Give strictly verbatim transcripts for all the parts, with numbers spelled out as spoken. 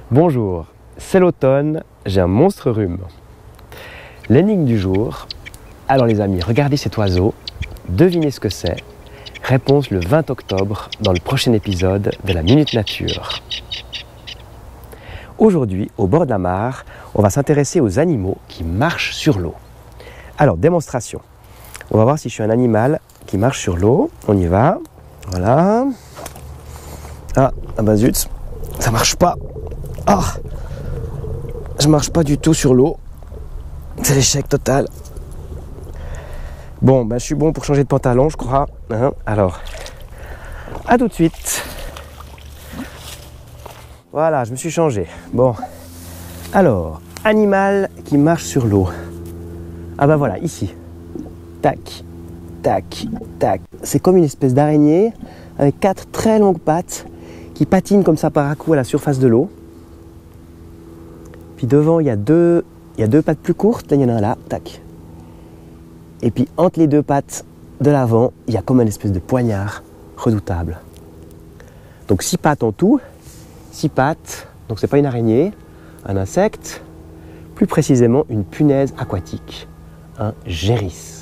Bonjour, c'est l'automne, j'ai un monstre rhume. L'énigme du jour, alors les amis, regardez cet oiseau, devinez ce que c'est. Réponse le vingt octobre dans le prochain épisode de la Minute Nature. Aujourd'hui, au bord de la mare, on va s'intéresser aux animaux qui marchent sur l'eau. Alors, démonstration. On va voir si je suis un animal qui marche sur l'eau. On y va. Voilà. Ah, ah bah zut, ça marche pas. Ah, je marche pas du tout sur l'eau. C'est l'échec total. Bon, ben je suis bon pour changer de pantalon, je crois. Hein, alors, à tout de suite. Voilà, je me suis changé. Bon, alors, animal qui marche sur l'eau. Ah ben voilà, ici. Tac, tac, tac. C'est comme une espèce d'araignée avec quatre très longues pattes qui patinent comme ça par à coup à la surface de l'eau. Puis devant, il y a deux, il y a deux pattes plus courtes. Là, il y en a un là, tac. Et puis entre les deux pattes de l'avant, il y a comme une espèce de poignard redoutable. Donc six pattes en tout. Six pattes, donc c'est pas une araignée, un insecte, plus précisément une punaise aquatique, un géris.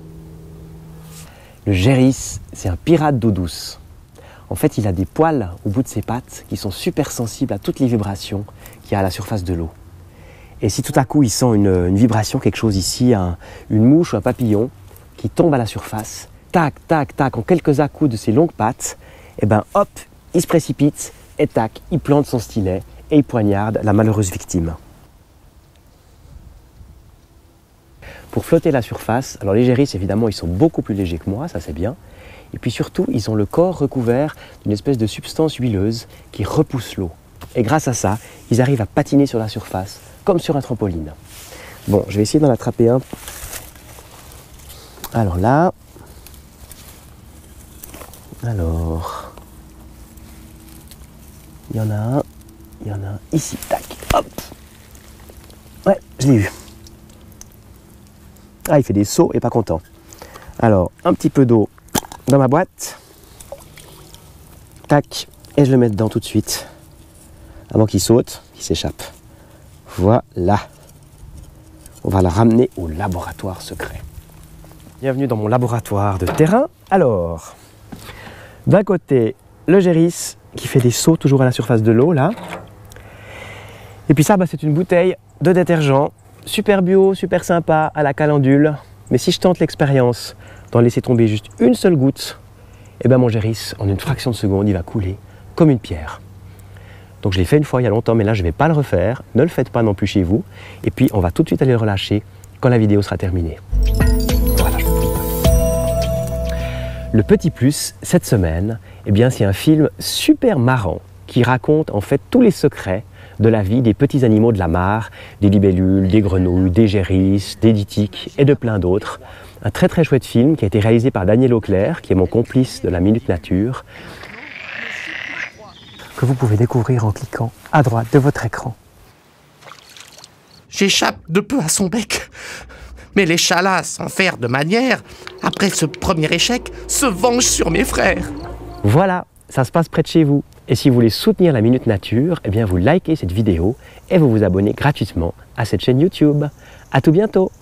Le géris, c'est un pirate d'eau douce. En fait, il a des poils au bout de ses pattes qui sont super sensibles à toutes les vibrations qu'il y a à la surface de l'eau. Et si tout à coup il sent une, une vibration, quelque chose ici, un, une mouche ou un papillon qui tombe à la surface, tac, tac, tac, en quelques à-coups de ses longues pattes, et ben hop, il se précipite et tac, il plante son stylet et il poignarde la malheureuse victime. Pour flotter la surface, alors les géris évidemment ils sont beaucoup plus légers que moi, ça c'est bien. Et puis surtout, ils ont le corps recouvert d'une espèce de substance huileuse qui repousse l'eau. Et grâce à ça, ils arrivent à patiner sur la surface, comme sur un trampoline. Bon, je vais essayer d'en attraper un. Alors là... Alors... Il y en a un, il y en a un ici, tac, hop. Ouais, je l'ai eu. Ah, il fait des sauts et pas content. Alors, un petit peu d'eau dans ma boîte. Tac, et je le mets dedans tout de suite. Avant qu'il saute, qu'il s'échappe. Voilà. On va la ramener au laboratoire secret. Bienvenue dans mon laboratoire de terrain. Alors, d'un côté, le géris qui fait des sauts toujours à la surface de l'eau, là. Et puis ça, bah, c'est une bouteille de détergent, super bio, super sympa, à la calendule. Mais si je tente l'expérience d'en laisser tomber juste une seule goutte, et ben mon géris, en une fraction de seconde, il va couler comme une pierre. Donc je l'ai fait une fois il y a longtemps, mais là je ne vais pas le refaire. Ne le faites pas non plus chez vous. Et puis on va tout de suite aller le relâcher quand la vidéo sera terminée. Voilà. Le petit plus, cette semaine, eh bien, c'est un film super marrant qui raconte en fait tous les secrets de la vie des petits animaux de la mare, des libellules, des grenouilles, des géris, des ditiques et de plein d'autres. Un très très chouette film qui a été réalisé par Daniel Auclair, qui est mon complice de la Minute Nature, que vous pouvez découvrir en cliquant à droite de votre écran. J'échappe de peu à son bec. Mais les chats-là, sans faire de manière, après ce premier échec, se vengent sur mes frères. Voilà, ça se passe près de chez vous. Et si vous voulez soutenir la Minute Nature, eh bien vous likez cette vidéo et vous vous abonnez gratuitement à cette chaîne YouTube. À tout bientôt.